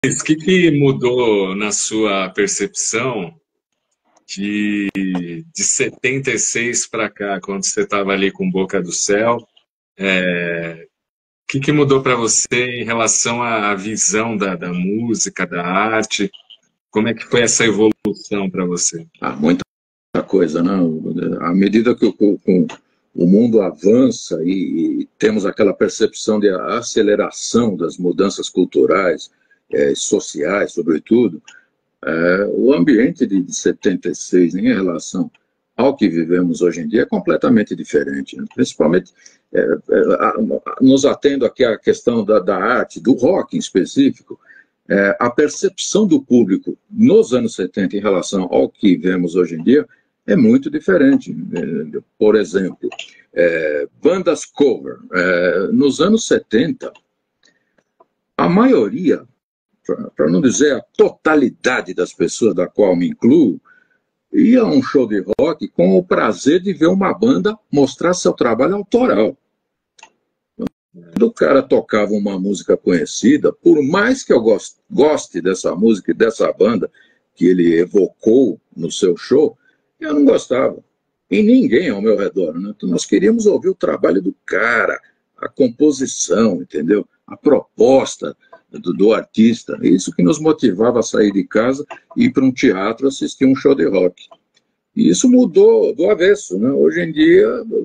o que mudou na sua percepção de 76 para cá, quando você estava ali com Boca do Céu? O que mudou para você em relação à visão da música, da arte? Como é que foi essa evolução para você? Muita coisa, né? À medida que o mundo avança e temos aquela percepção de aceleração das mudanças culturais, sociais, sobretudo, o ambiente de 76 em relação ao que vivemos hoje em dia é completamente diferente, né? Principalmente nos atendo aqui à questão da arte, do rock em específico. A percepção do público nos anos 70 em relação ao que vemos hoje em dia é muito diferente. Por exemplo, bandas cover. Nos anos 70, a maioria, para não dizer a totalidade das pessoas da qual me incluo, ia a um show de rock com o prazer de ver uma banda mostrar seu trabalho autoral. Quando o cara tocava uma música conhecida, por mais que eu goste dessa música e dessa banda que ele evocou no seu show, eu não gostava. E ninguém ao meu redor, né? Então, nós queríamos ouvir o trabalho do cara, a composição, entendeu? A proposta do artista. Isso que nos motivava a sair de casa e ir para um teatro assistir um show de rock. E isso mudou do avesso, né? Hoje em dia,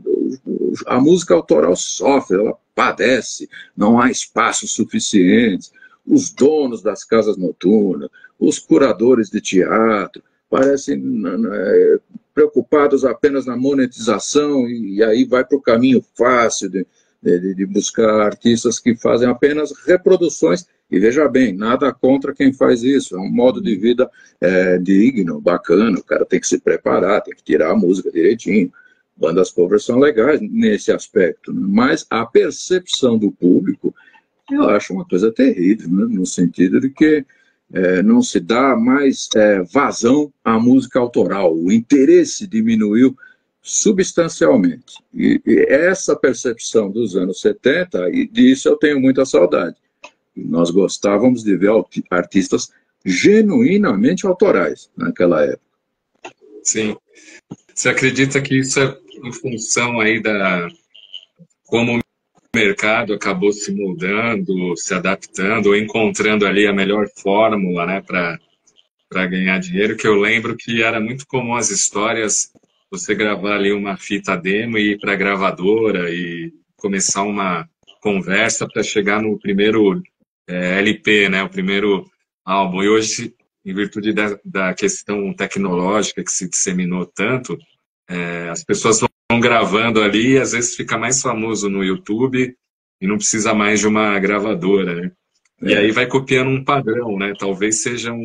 a música autoral sofre, ela padece, não há espaço suficiente. Os donos das casas noturnas, os curadores de teatro, parecem preocupados apenas na monetização e aí vai para o caminho fácil de buscar artistas que fazem apenas reproduções. E veja bem, nada contra quem faz isso, é um modo de vida digno, bacana, o cara tem que se preparar, tem que tirar a música direitinho. Bandas covers são legais nesse aspecto, né? Mas a percepção do público, eu acho uma coisa terrível, né? No sentido de que não se dá mais vazão à música autoral, o interesse diminuiu substancialmente. E essa percepção dos anos 70, e disso eu tenho muita saudade. Nós gostávamos de ver artistas genuinamente autorais naquela época. Sim. Você acredita que isso é em função aí como o mercado acabou se moldando, se adaptando, ou encontrando ali a melhor fórmula, né, para ganhar dinheiro? Que eu lembro que era muito comum as histórias, você gravar ali uma fita demo e ir para a gravadora e começar uma conversa para chegar no primeiro LP, né, o primeiro álbum. E hoje, em virtude da questão tecnológica que se disseminou tanto, as pessoas vão gravando ali e às vezes fica mais famoso no YouTube e não precisa mais de uma gravadora, né? E aí vai copiando um padrão, né? Talvez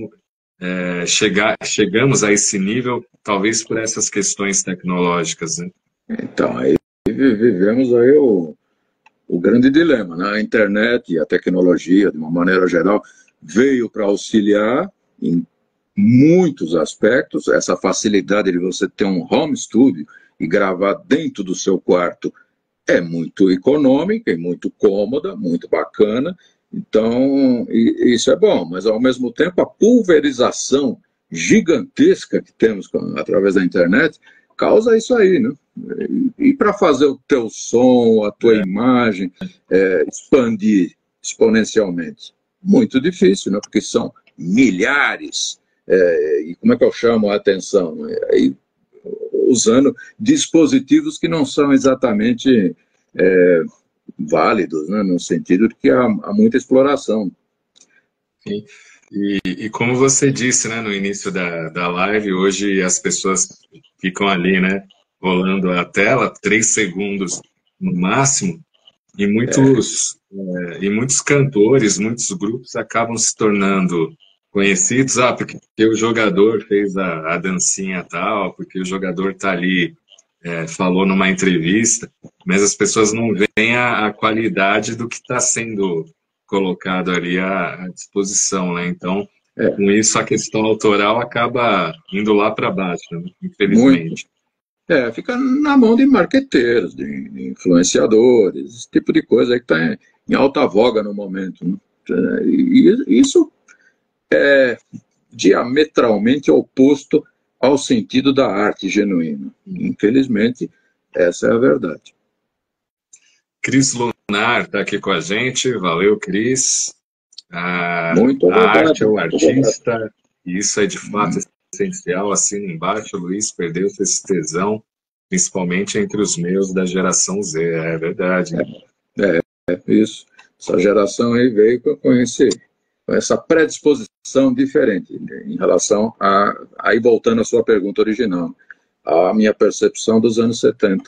chegamos a esse nível, talvez por essas questões tecnológicas, né? Então, aí vivemos aí o grande dilema, né? A internet e a tecnologia, de uma maneira geral, veio para auxiliar em muitos aspectos. Essa facilidade de você ter um home studio e gravar dentro do seu quarto é muito econômica e muito cômoda, muito bacana. Então, isso é bom, mas ao mesmo tempo a pulverização gigantesca que temos através da internet causa isso aí, né? E para fazer o teu som, a tua imagem expandir exponencialmente? Muito difícil, né? Porque são milhares. E como é que eu chamo a atenção? Usando dispositivos que não são exatamente válidos, né? No sentido de que há muita exploração. Sim. E como você disse, né, no início da live, hoje as pessoas ficam ali, né, rolando a tela, 3 segundos no máximo, e muitos cantores, muitos grupos acabam se tornando conhecidos, porque o jogador fez a dancinha tal, porque o jogador está ali, falou numa entrevista, mas as pessoas não veem a qualidade do que está sendo colocado ali à disposição, né? Então, com isso, a questão autoral acaba indo lá para baixo, né? Infelizmente. Muito. Fica na mão de marqueteiros, de influenciadores, esse tipo de coisa aí que está em alta voga no momento, né? E isso é diametralmente oposto ao sentido da arte genuína. Infelizmente, essa é a verdade. Cris Lunar está aqui com a gente. Valeu, Cris. Muito a obrigado. arte é o artista, e isso é de fato essencial. Assina embaixo, Luiz, perdeu-se esse tesão, principalmente entre os meus da geração Z. É verdade. Isso. Essa geração aí veio com essa predisposição diferente em relação a... Aí voltando à sua pergunta original, a minha percepção dos anos 70.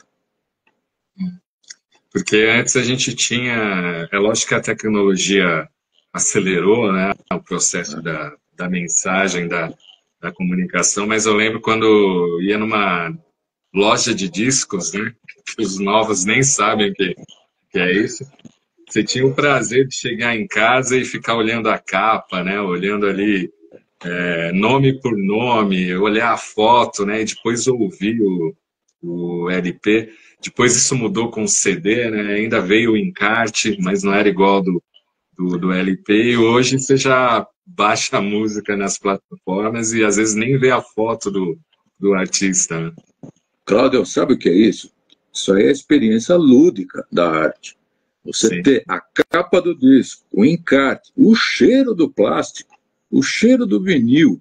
Porque antes a gente tinha... É lógico que a tecnologia acelerou, né, o processo da mensagem, da comunicação, mas eu lembro quando ia numa loja de discos, né, que os novos nem sabem o que é isso. Você tinha o prazer de chegar em casa e ficar olhando a capa, né, olhando ali nome por nome, olhar a foto, né, e depois ouvir o LP. Depois isso mudou com o CD, né, ainda veio o encarte, mas não era igual do LP, e hoje você já baixa a música nas plataformas e às vezes nem vê a foto do artista. Né? Cláudio, sabe o que é isso? Isso aí é a experiência lúdica da arte. Você Sim. ter a capa do disco, o encarte, o cheiro do plástico, o cheiro do vinil,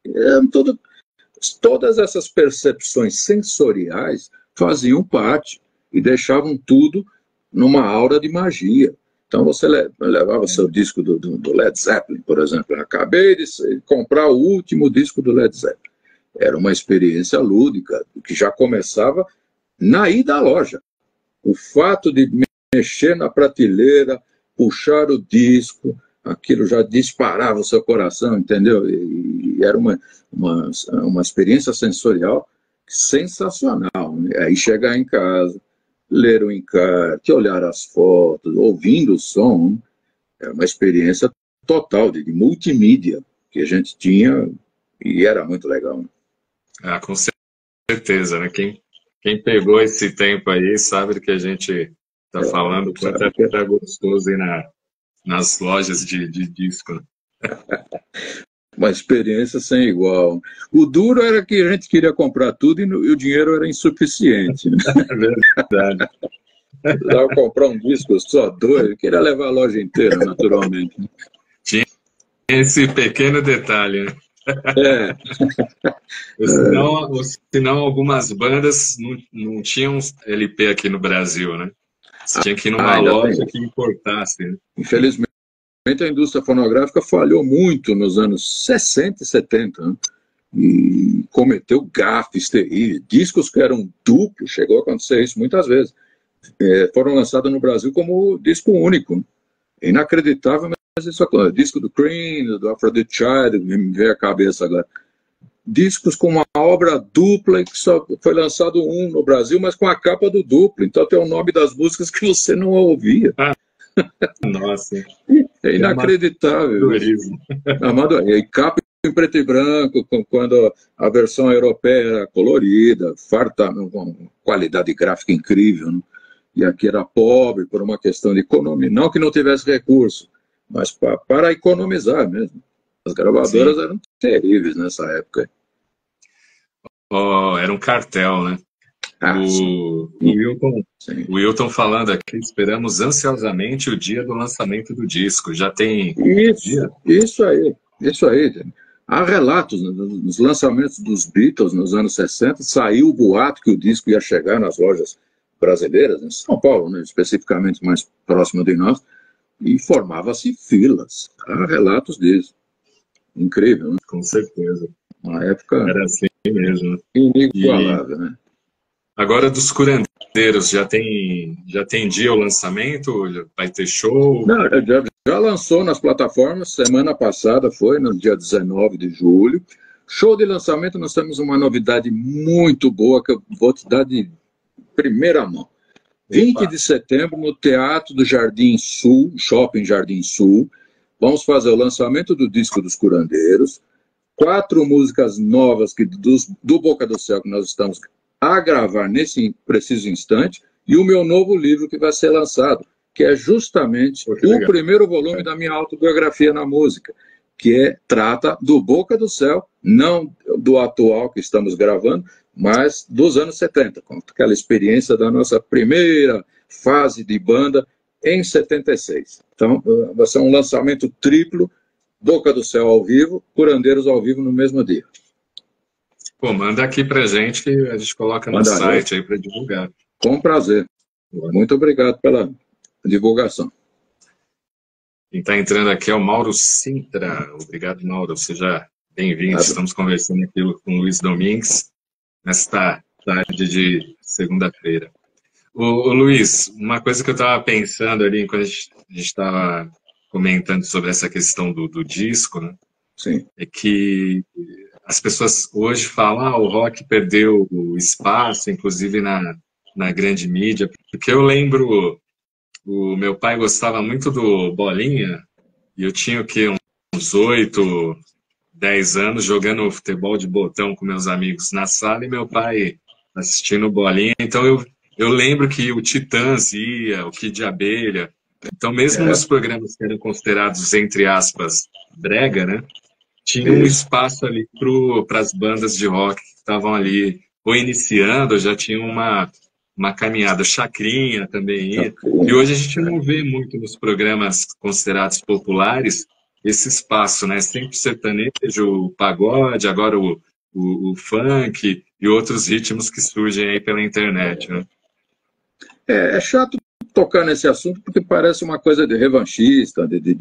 todas essas percepções sensoriais faziam parte e deixavam tudo numa aura de magia. Então você levava seu disco do Led Zeppelin, por exemplo. Eu acabei de comprar o último disco do Led Zeppelin. Era uma experiência lúdica, que já começava na ida à loja. O fato de mexer na prateleira, puxar o disco, aquilo já disparava o seu coração, entendeu? E era uma experiência sensorial sensacional. Né? Aí chegar em casa, ler o encarte, olhar as fotos, ouvindo o som, é uma experiência total de multimídia que a gente tinha e era muito legal. Né? Com certeza, né? Quem pegou esse tempo aí sabe do que a gente está falando, quanto é gostoso ir nas lojas de disco. Né? Uma experiência sem igual. O duro era que a gente queria comprar tudo e o dinheiro era insuficiente. Né? É verdade. Precisava comprar um disco só, dois, eu queria levar a loja inteira, naturalmente. Tinha esse pequeno detalhe, né? Senão algumas bandas não tinham LP aqui no Brasil, né? Você tinha que ir numa loja que importasse. Né? Infelizmente, a indústria fonográfica falhou muito nos anos 60 e 70, né? E cometeu gafes terríveis. Discos que eram duplos, chegou a acontecer isso muitas vezes. Foram lançados no Brasil como disco único. Inacreditável, mas isso é disco do Cream, do Aphrodite Child, me veio a cabeça agora. Discos com uma obra dupla, que só foi lançado um no Brasil, mas com a capa do duplo. Então tem o nome das músicas que você não ouvia. Nossa. É inacreditável. E capa em preto e branco, quando a versão europeia era colorida, farta, com qualidade gráfica incrível, né? E aqui era pobre por uma questão de economia. Não que não tivesse recurso, mas para economizar mesmo. As gravadoras Sim. eram terríveis nessa época. Era um cartel, né? O Wilton falando aqui, esperamos ansiosamente o dia do lançamento do disco. Já tem dia? Isso aí. Há relatos, nos lançamentos dos Beatles nos anos 60, saiu o boato que o disco ia chegar nas lojas brasileiras, em São Paulo, né, especificamente mais próximo de nós, e formava-se filas. Há relatos disso. Incrível, né? Com certeza. Uma época era assim mesmo. Inigualável, né? Agora dos curandeiros, já tem dia o lançamento? Vai ter show? Não, já lançou nas plataformas, semana passada foi, no dia 19 de julho. Show de lançamento, nós temos uma novidade muito boa que eu vou te dar de primeira mão. 20 de setembro, no Teatro do Jardim Sul, Shopping Jardim Sul, vamos fazer o lançamento do disco dos Curandeiros, 4 músicas novas do Boca do Céu que nós estamos a gravar nesse preciso instante, e o meu novo livro que vai ser lançado, que é justamente o primeiro volume da minha autobiografia na música. que trata do Boca do Céu, não do atual que estamos gravando, mas dos anos 70, com aquela experiência da nossa primeira fase de banda em 76. Então, vai ser um lançamento triplo, Boca do Céu ao vivo, Curandeiros ao vivo no mesmo dia. Pô, manda aqui pra gente que a gente coloca no site aí para divulgar. Com prazer. Muito obrigado pela divulgação. Quem está entrando aqui é o Mauro Sintra. Obrigado, Mauro. Seja bem-vindo. Estamos conversando aqui com o Luiz Domingues nesta tarde de segunda-feira. Ô, Luiz, uma coisa que eu estava pensando ali quando a gente estava comentando sobre essa questão do disco, né? Sim. É que as pessoas hoje falam o rock perdeu o espaço, inclusive na grande mídia, porque eu lembro, o meu pai gostava muito do Bolinha, e eu tinha o quê, uns 8, 10 anos, jogando futebol de botão com meus amigos na sala, e meu pai assistindo Bolinha, então eu lembro que o Titãs ia, o Kid de Abelha, então mesmo nos programas que eram considerados, entre aspas, brega, né? Tinha um espaço ali para as bandas de rock que estavam ali, ou iniciando, ou já tinham uma caminhada. Chacrinha também ia. E hoje a gente não vê muito nos programas considerados populares esse espaço, né? Sempre sertanejo, o pagode, agora o funk e outros ritmos que surgem aí pela internet, né? É chato tocar nesse assunto porque parece uma coisa de revanchista,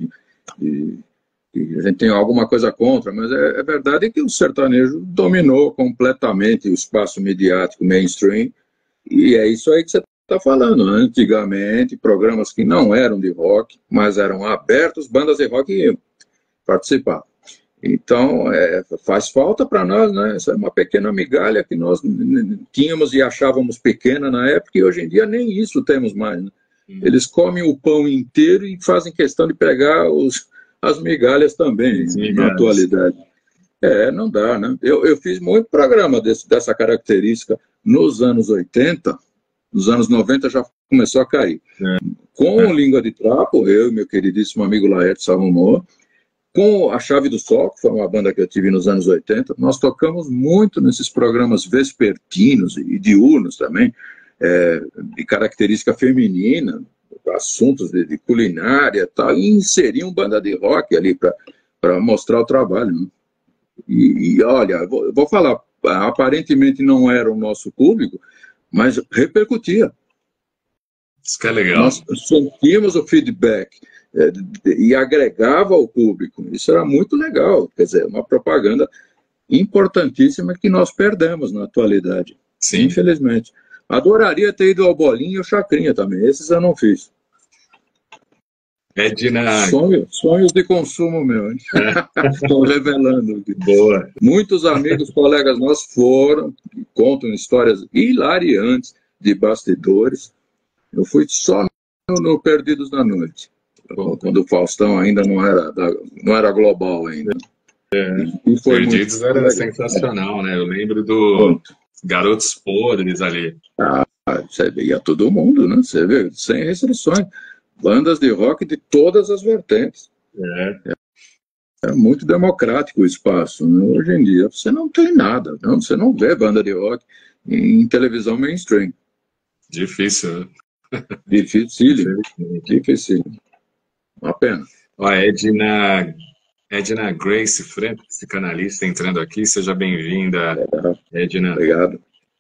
a gente tem alguma coisa contra, mas é verdade que o sertanejo dominou completamente o espaço midiático mainstream, e é isso aí que você está falando. Antigamente, programas que não eram de rock, mas eram abertos, bandas de rock iam participar. Então, faz falta para nós, né? Isso é uma pequena migalha que nós tínhamos e achávamos pequena na época, e hoje em dia nem isso temos mais, né? Eles comem o pão inteiro e fazem questão de pegar as migalhas também, na atualidade. Não dá, né? Eu fiz muito programa dessa característica nos anos 80, nos anos 90 já começou a cair. Com Língua de Trapo, eu e meu queridíssimo amigo Laerte arrumou, com a Chave do Sol, que foi uma banda que eu tive nos anos 80, nós tocamos muito nesses programas vespertinos e diurnos também, de característica feminina, assuntos de culinária e tal, e inseriam banda de rock ali para mostrar o trabalho, né? E olha, vou falar, aparentemente não era o nosso público, mas repercutia. Isso que é legal. Nós sentimos o feedback e agregava ao público. Isso era muito legal, quer dizer, uma propaganda importantíssima que nós perdemos na atualidade. Sim. Infelizmente. Adoraria ter ido ao Bolinha e ao Chacrinha também, esses eu não fiz. Sonhos de consumo meu, hein? Estou revelando aqui. Boa. Muitos amigos, colegas nossos foram, contam histórias hilariantes de bastidores. Eu fui só no Perdidos da Noite, quando o Faustão ainda não era global ainda. E foi Perdidos era sensacional, né? Eu lembro do Garotos Podres ali. Você via todo mundo, né? Você vê, sem restrições. Bandas de rock de todas as vertentes. É muito democrático o espaço, né? Hoje em dia você não tem nada, não? Você não vê banda de rock em televisão mainstream. Difícil, né? Difícil. Uma pena. Ó, Edna Grace Franco, psicanalista, entrando aqui. Seja bem-vinda, Edna. Obrigado.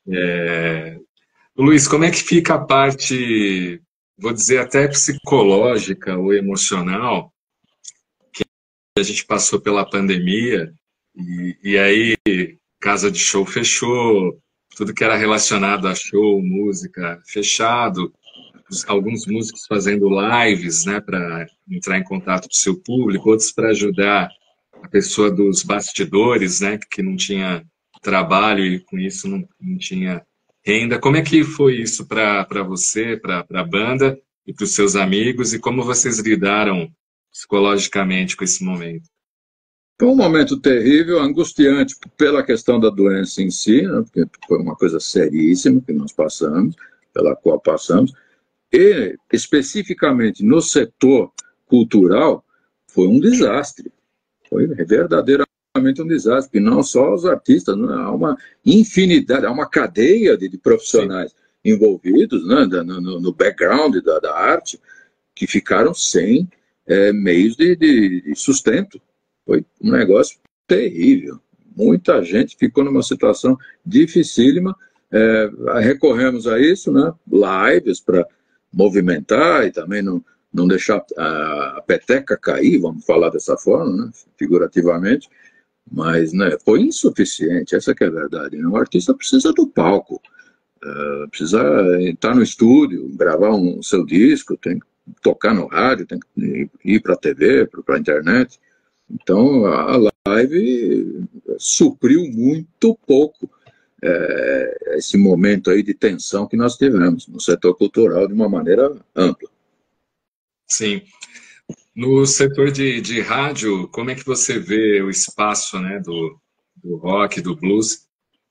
Luiz, como é que fica a parte, vou dizer, até psicológica ou emocional, que a gente passou pela pandemia, e aí casa de show fechou, tudo que era relacionado a show, música, fechado, alguns músicos fazendo lives, né, para entrar em contato com o seu público, outros para ajudar a pessoa dos bastidores, né, que não tinha trabalho e com isso não tinha renda. Como é que foi isso para você, para a banda e para os seus amigos, e como vocês lidaram psicologicamente com esse momento? Foi um momento terrível, angustiante pela questão da doença em si, né, porque foi uma coisa seríssima que nós passamos, pela qual passamos, e especificamente no setor cultural foi um desastre. Foi verdadeiramente um desastre, porque não só os artistas, né? Há uma infinidade, há uma cadeia de profissionais envolvidos, né? No background da arte, que ficaram sem meios de sustento. Foi um negócio terrível. Muita gente ficou numa situação dificílima. Recorremos a isso, né? Lives para movimentar e também não deixar a peteca cair, vamos falar dessa forma, né? Figurativamente, mas né, foi insuficiente, essa que é a verdade. Né? O artista precisa do palco, precisa estar no estúdio, gravar o seu disco, tem que tocar no rádio, tem que ir para a TV, para a internet. Então, a live supriu muito pouco esse momento aí de tensão que nós tivemos no setor cultural de uma maneira ampla. Sim. No setor de rádio, como é que você vê o espaço, né, do rock, do blues?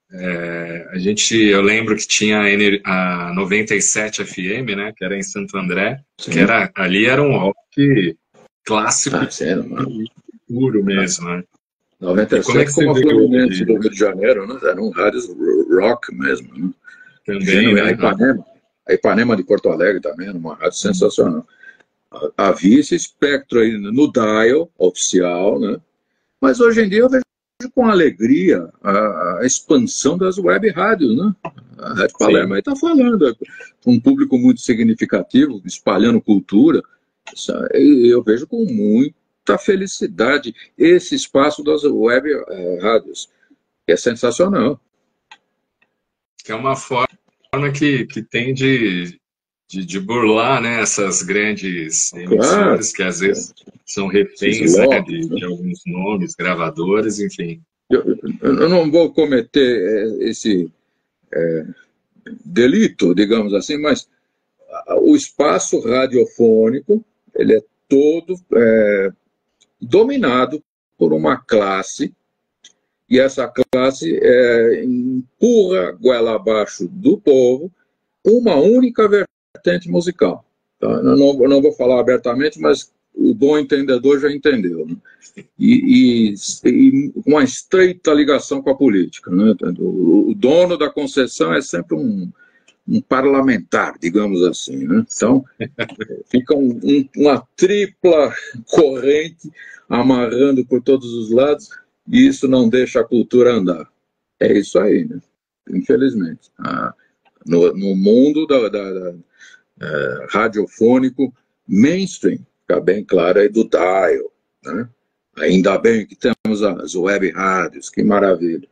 Eu lembro que tinha a 97 FM, né, que era em Santo André, Sim. que ali era um rock clássico, puro mesmo, né? 97 como é que como a Fluminense do Rio de Janeiro, né? Eram rádios rock mesmo. Né? Também, né? A Ipanema de Porto Alegre também era uma rádio sensacional. Havia esse espectro aí no dial oficial, né? Mas hoje em dia eu vejo com alegria a expansão das web rádios, né? A Rádio Palermo aí está falando, um público muito significativo, espalhando cultura. Eu vejo com muita felicidade esse espaço das web rádios, que é sensacional. Que é uma forma que tem de burlar, né, essas grandes emissoras, que às vezes são reféns, né, de alguns nomes, gravadores, enfim. Eu não vou cometer esse delito, digamos assim, mas o espaço radiofônico ele é todo dominado por uma classe, e essa classe empurra goela abaixo do povo uma única vertente musical. Tá? Eu não vou falar abertamente, mas o bom entendedor já entendeu. Né? E uma estreita ligação com a política. Né? O dono da concessão é sempre um parlamentar, digamos assim. Né? Então, fica uma tripla corrente amarrando por todos os lados, e isso não deixa a cultura andar. É isso aí, né? Infelizmente. No mundo radiofônico mainstream, fica bem claro aí do dial, né? Ainda bem que temos as web rádios, que maravilha.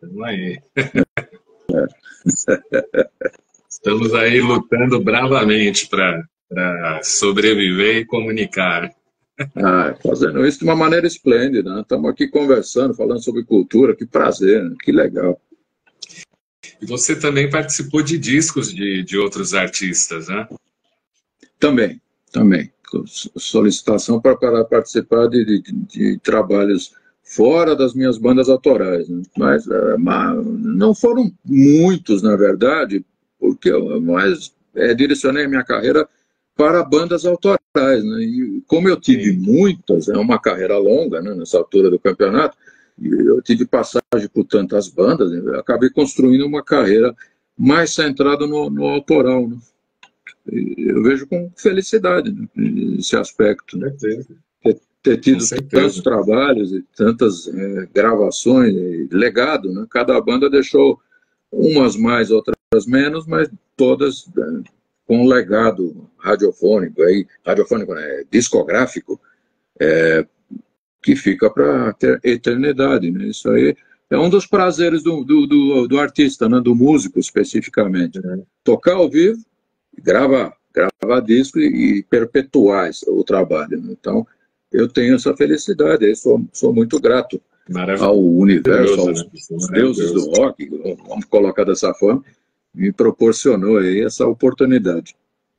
Estamos aí lutando bravamente para sobreviver e comunicar. Fazendo isso de uma maneira esplêndida, né? Estamos aqui conversando, falando sobre cultura, que prazer, né? Que legal. E você também participou de discos de outros artistas, né? Também. Solicitação para participar de trabalhos fora das minhas bandas autorais. Né? Mas não foram muitos, na verdade, porque eu mais direcionei a minha carreira para bandas autorais. Né? E como eu tive muitas, é uma carreira longa, né, nessa altura do campeonato, eu tive passagem por tantas bandas, né, eu acabei construindo uma carreira mais centrada no autoral. Né? Eu vejo com felicidade, né, esse aspecto. Né? Ter tido tantos trabalhos e tantas gravações, legado. Né? Cada banda deixou umas mais, outras menos, mas todas com um legado radiofônico, discográfico, que fica para a eternidade. Né? Isso aí é um dos prazeres do artista, né? Do músico especificamente. Né? Tocar ao vivo, gravar disco e perpetuar o trabalho. Né? Então, eu tenho essa felicidade, eu sou muito grato ao universo, aos deuses do rock, vamos colocar dessa forma, me proporcionou aí essa oportunidade.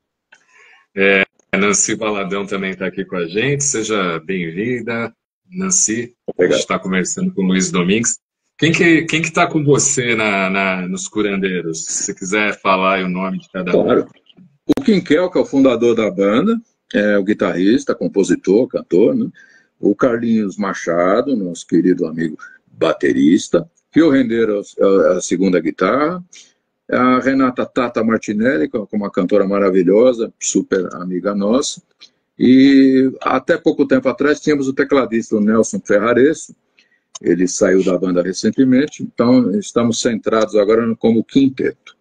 Nancy Valadão também está aqui com a gente, seja bem-vinda, Nancy. A gente está conversando com o Luiz Domingues. Quem que está com você nos curandeiros? Se quiser falar o nome de cada um. Claro. O Quinquel, que é o fundador da banda, é o guitarrista, compositor, cantor, né? o Carlinhos Machado, nosso querido amigo baterista, Fio Rendeiro a segunda guitarra, a Renata Tata Martinelli, que é uma cantora maravilhosa, super amiga nossa, e até pouco tempo atrás tínhamos o tecladista o Nelson Ferraresso, ele saiu da banda recentemente, então estamos centrados agora como quinteto.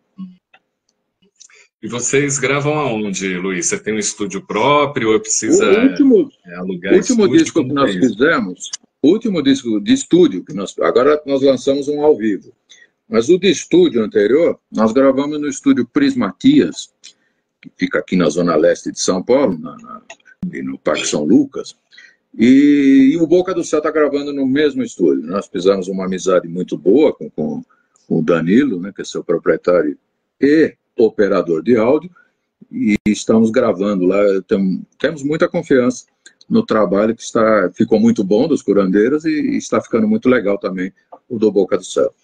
E vocês gravam aonde, Luiz? Você tem um estúdio próprio ou precisa alugar último disco que nós fizemos, o último disco de estúdio, agora nós lançamos um ao vivo, mas o de estúdio anterior, nós gravamos no estúdio Prismatias, que fica aqui na zona leste de São Paulo, no Parque São Lucas, e o Boca do Céu está gravando no mesmo estúdio. Nós fizemos uma amizade muito boa com o Danilo, né, que é seu proprietário e operador de áudio, e estamos gravando lá. Temos muita confiança no trabalho, que ficou muito bom dos curandeiros, e está ficando muito legal também o do Boca do Céu.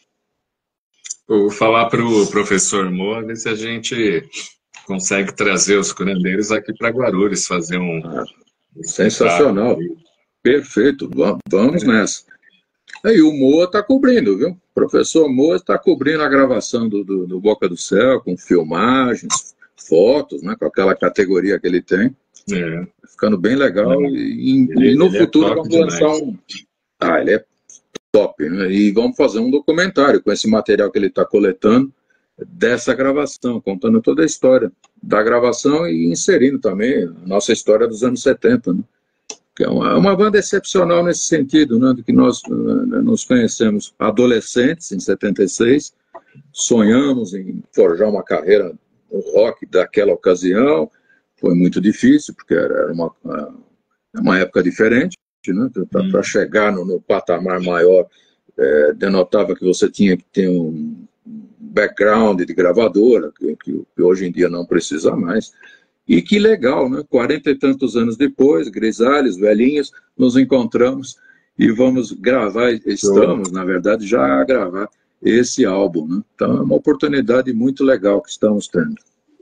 Vou falar para o professor Moa, ver se a gente consegue trazer os curandeiros aqui para Guarulhos, fazer sensacional, perfeito, vamos nessa. Aí o Moa está cobrindo, viu? O professor Moa está cobrindo a gravação do Boca do Céu, com filmagens, fotos, né, com aquela categoria que ele tem. Ficando bem legal. E no futuro vamos lançar ele é top, né? E vamos fazer um documentário com esse material que ele está coletando dessa gravação, contando toda a história da gravação e inserindo também a nossa história dos anos 70, né? Que é uma banda excepcional nesse sentido, né? De que nós nos conhecemos adolescentes, em 76, sonhamos em forjar uma carreira no rock daquela ocasião. Foi muito difícil, porque era uma época diferente, né? Para chegar no patamar maior, denotava que você tinha que ter um background de gravadora, que hoje em dia não precisa mais. E que legal, né? 40 e tantos anos depois, grisalhos, velhinhos, nos encontramos e vamos gravar, estamos, na verdade, já a gravar esse álbum, né? Então é uma oportunidade muito legal que estamos tendo.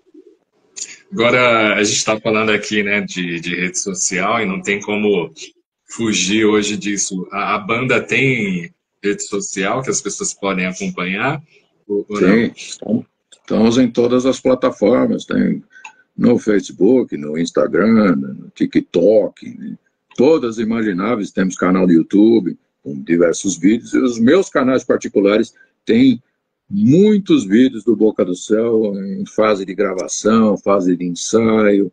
Agora, a gente está falando aqui, né, de rede social, e não tem como fugir hoje disso. A banda tem rede social que as pessoas podem acompanhar? Sim, estamos em todas as plataformas, tem no Facebook, no Instagram, no TikTok, né? Todas imagináveis, temos canal no YouTube, com diversos vídeos, e os meus canais particulares têm muitos vídeos do Boca do Céu em fase de gravação, fase de ensaio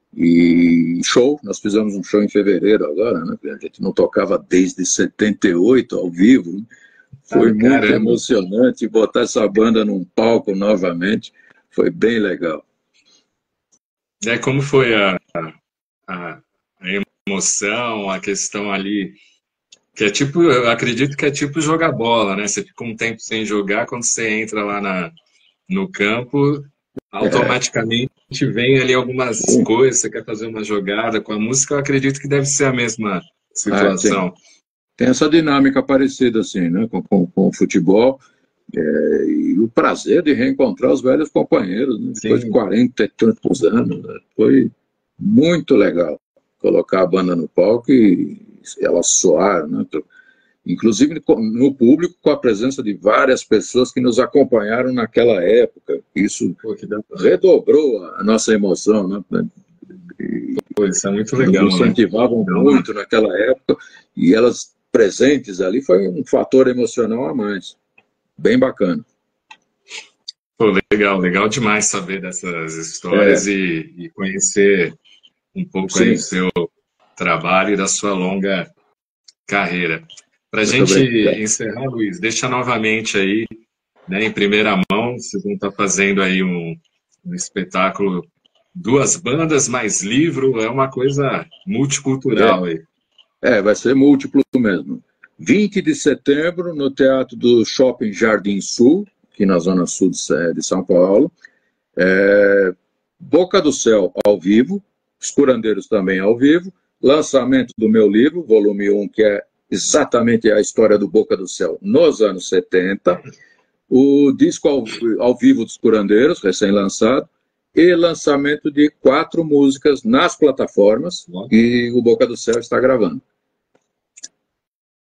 e show. Nós fizemos um show em fevereiro agora, né? A gente não tocava desde 78 ao vivo, né? Foi muito emocionante botar essa banda num palco novamente, foi bem legal. Como foi a emoção, a questão ali, que é tipo, eu acredito que é tipo jogar bola, né? Você fica um tempo sem jogar, quando você entra lá no campo, automaticamente vem ali algumas coisas, você quer fazer uma jogada com a música, eu acredito que deve ser a mesma situação. Tem essa dinâmica parecida, assim, né, com o futebol, e o prazer de reencontrar os velhos companheiros, né, depois de 40 e tantos anos, né, foi muito legal colocar a banda no palco e ela soar, né, inclusive no público, com a presença de várias pessoas que nos acompanharam naquela época. Isso redobrou a nossa emoção, né? Isso é muito legal. Nos incentivavam muito naquela época, e elas presentes ali foi um fator emocional a mais. Bem bacana. Pô, legal demais saber dessas histórias e conhecer um pouco aí do seu trabalho e da sua longa carreira. Para a gente encerrar, Luiz, deixa novamente aí, né, em primeira mão, vocês vão estar fazendo aí um espetáculo, 2 bandas mais livro, é uma coisa multicultural aí. Vai ser múltiplo mesmo. 20 de setembro, no Teatro do Shopping Jardim Sul, aqui na Zona Sul de São Paulo. Boca do Céu ao vivo, Os Curandeiros também ao vivo, lançamento do meu livro, volume 1, que é exatamente a história do Boca do Céu nos anos 70, o disco ao vivo dos Curandeiros, recém-lançado, e lançamento de 4 músicas nas plataformas que o Boca do Céu está gravando.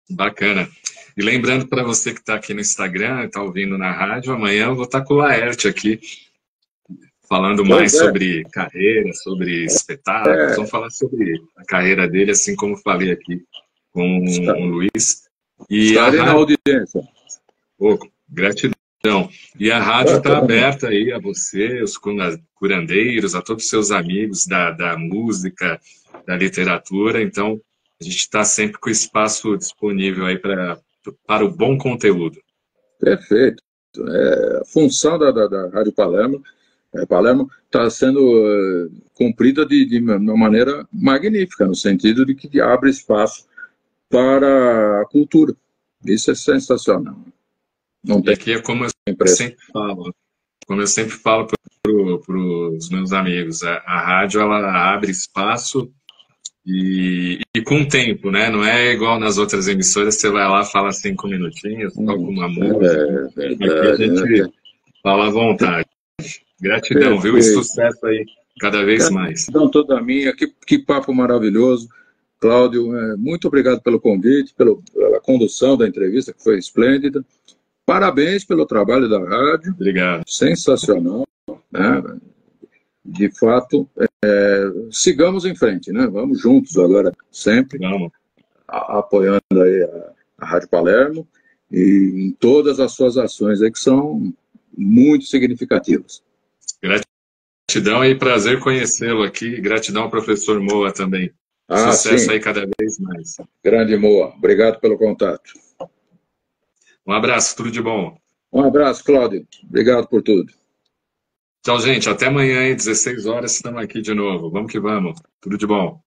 Bacana. E lembrando para você que está aqui no Instagram, está ouvindo na rádio, amanhã eu vou estar com o Laerte aqui, falando mais Pois é, sobre carreira, sobre espetáculos. Vamos falar sobre a carreira dele, assim como falei aqui com o Luiz. E a estarei na rádio, audiência. pô, gratidão. E a rádio está aberta aí a você, os curandeiros, a todos os seus amigos da música, da literatura. Então, a gente está sempre com espaço disponível aí para o bom conteúdo. Perfeito. A função da Rádio Palermo está sendo cumprida de uma maneira magnífica, no sentido de que abre espaço para a cultura. Isso é sensacional. Não E tem aqui é preço. como eu sempre falo para os meus amigos, a rádio ela abre espaço e com tempo, né? Não é igual nas outras emissoras, você vai lá, fala 5 minutinhos, toca uma música. Aqui a gente fala à vontade. Gratidão, viu? E Perfeito. sucesso aí cada vez mais. Gratidão toda minha. Que papo maravilhoso. Cláudio, muito obrigado pelo convite, pela condução da entrevista, que foi esplêndida. Parabéns pelo trabalho da rádio. Obrigado. Sensacional. Né? De fato, sigamos em frente, né? Vamos juntos agora, sempre. Vamos. Apoiando aí a Rádio Palermo e em todas as suas ações aí que são muito significativas. Gratidão e prazer conhecê-lo aqui. Gratidão ao professor Moa também. Sucesso sim. aí cada vez mais. Grande Moa. Obrigado pelo contato. Um abraço, tudo de bom. Um abraço, Cláudio. Obrigado por tudo. Tchau, gente. Até amanhã, 16 horas, estamos aqui de novo. Vamos que vamos. Tudo de bom.